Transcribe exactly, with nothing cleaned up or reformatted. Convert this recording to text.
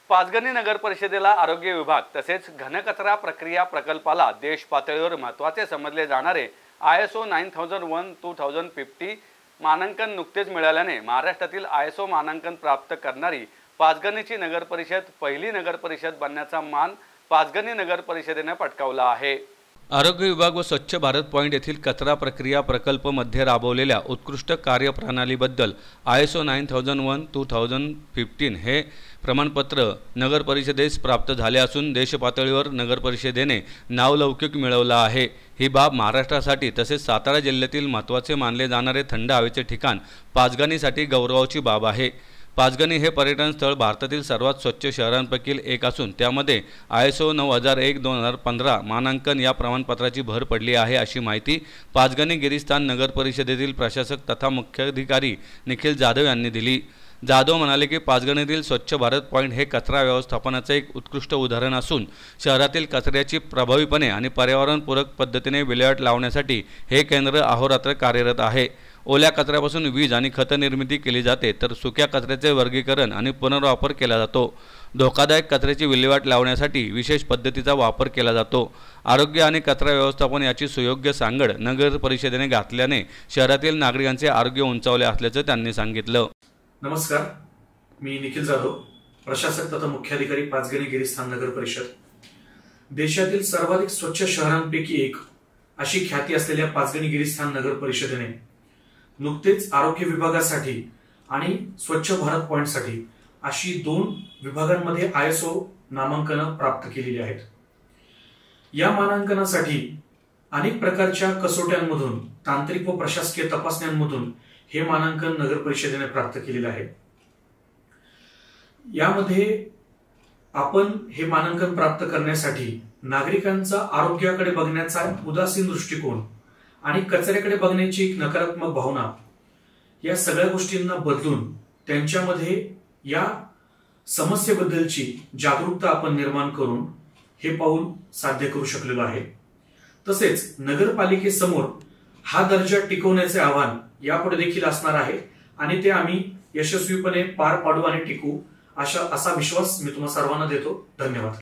पाचगणी नगर परिषदेला आरोग्य विभाग तसेच घनकचरा प्रक्रिया प्रकल्पाला देश पातळीवर महत्त्वाचे समजले जाणारे I S O nine thousand one two thousand fifty मानांकन नुकतेच मिळाल्याने महाराष्ट्रातील आय एस ओ मानांकन प्राप्त करणारी पाचगणीची नगर परिषद पहिली नगर परिषद बनण्याचा मान पाचगणी नगर परिषदेने पटकावला आहे। आरोग्य विभाग व स्वच्छ भारत पॉइंट येथील कचरा प्रक्रिया प्रकल्प मध्ये राबवलेल्या उत्कृष्ट कार्यप्रणालीबद्दल I S O nine thousand one two thousand fifteen हे प्रमाणपत्र नगर परिषदेस प्राप्त झाले असून देशपातळीवर नगर परिषदेने नावलौकिक मिळवला आहे। ही बाब महाराष्ट्रासाठी तसेच सातारा जिल्ह्यातील महत्त्वाचे मानले जाणारे थंड हवेचे ठिकाण पाचगणीसाठी गौरवाची बाब आहे। पाचगणी हे पर्यटन स्थळ भारतातील सर्वात स्वच्छ शहरांपैकी एक असून त्यामध्ये आय एस ओ नऊ हजार एक दोन हजार पंधरा मानांकन या प्रमाणपत्राची भर पडली आहे, अशी माहिती पाचगणी गिरीस्थान नगर परिषदेतील प्रशासक तथा मुख्याधिकारी निखिल जाधव यांनी दिली। जाधव म्हणाले की पाचगणीतील स्वच्छ भारत पॉइंट हे कचरा व्यवस्थापनाचे एक उत्कृष्ट उदाहरण असून शहरातील कचऱ्याची प्रभावीपणे आणि पर्यावरणपूरक पद्धतीने विल्हेवाट लावण्यासाठी हे केंद्र अहोरात्र कार्यरत आहे। ओल्या कचऱ्यापासून वीज आणि खत निर्मिती केली जाते तर सुक्या कचऱ्याचे वर्गीकरण आणि पुनर्वापर केला जातो। धोकादायक कचऱ्याची विल्हेवाट लावण्यासाठी विशेष पद्धतीचा वापर केला जातो। आरोग्य आणि कचरा व्यवस्थापन याची सुयोग्य सांगड नगर परिषदेने घातल्याने शहरातील नागरिकांचे आरोग्य उंचावले असल्याचे त्यांनी सांगितलं। नमस्कार, मी निखिल जाधव, प्रशासक तथा मुख्याधिकारी पाचगणी गिरीस्थान नगर परिषद। देशातील सर्वाधिक स्वच्छ शहरांपैकी एक अशी ख्याती असलेल्या पाचगणी गिरीस्थान नगर परिषदेने नुकतेच आरोग्य विभागासाठी आणि स्वच्छ भारत पॉइंटसाठी अशी दोन विभागांमध्ये आय एस ओ नामांकन प्राप्त केलेली आहेत। या मानांकनासाठी अनेक प्रकारच्या कसोट्यांमधून तांत्रिक व प्रशासकीय तपासण्यांमधून हे मानांकन नगर परिषदेने प्राप्त केलेले आहे। यामध्ये आपण हे मानांकन प्राप्त करण्यासाठी नागरिकांचा आरोग्याकडे बघण्याचा उदासीन दृष्टिकोन आणि कचऱ्याकडे बघण्याची एक नकारात्मक भावना या सगळ्या गोष्टींना बदलून त्यांच्यामध्ये या समस्येबद्दलची जागरूकता आपण निर्माण करून हे पाऊल साध्य करू शकलेलो आहे। तसेच नगरपालिकेसमोर हा दर्जा टिकवण्याचे आव्हान यापुढे देखील असणार आहे आणि ते आम्ही यशस्वीपणे पार पाडू आणि टिकू अशा असा विश्वास मी तुम्हा सर्वांना देतो। धन्यवाद।